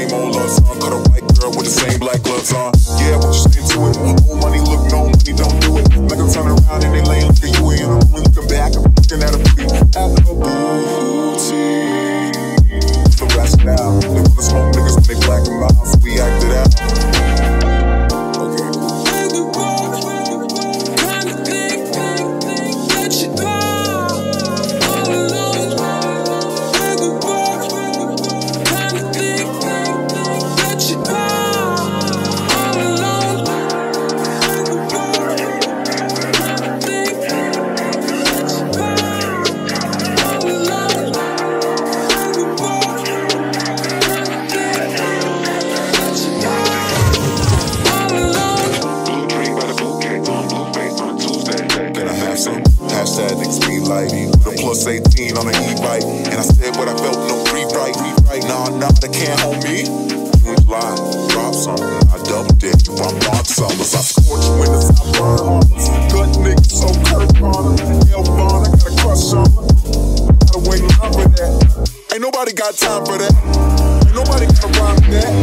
same old love song. Cut a white girl with the same black gloves on. Yeah, what you saying to it? Old money look, no money don't do it. Like I'm turning around and they laying looking you in. I'm only looking back, I'm looking at a booty. At a booty. So that's it out. They wanna smoke niggas when they black them out, so we act it out. Hashtag niggas be like, with a plus 18 on an e-bike. And I said what I felt, no rewrite. Nah, they can't hold me. June, July, drop something. I double dip if I'm on summers. I scorch you in the South Burn Harbors. Good niggas, so Kurt on them. Hell Vaughn, I got a crush on them. Gotta wait in line for that. Ain't nobody got time for that. Ain't nobody gonna rhyme with that.